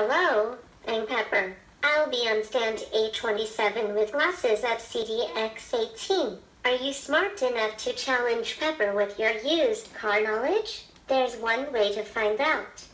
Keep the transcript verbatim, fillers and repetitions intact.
Hello, I'm Pepper. I'll be on stand A twenty-seven with glasses at C D X eighteen. Are you smart enough to challenge Pepper with your used car knowledge? There's one way to find out.